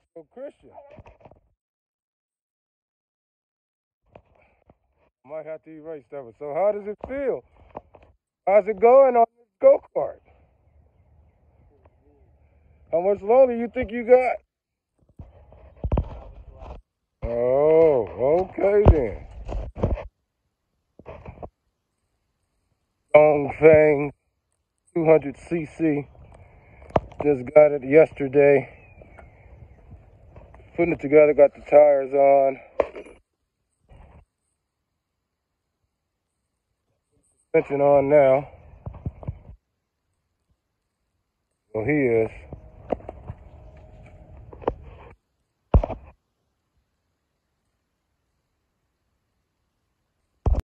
So Christian, might have to erase that one. So how does it feel? How's it going on this go-kart? How much longer you think you got? Oh, okay then. Dongfeng 200cc. Just got it yesterday. Putting it together, got the tires on. Suspension on now. So he is.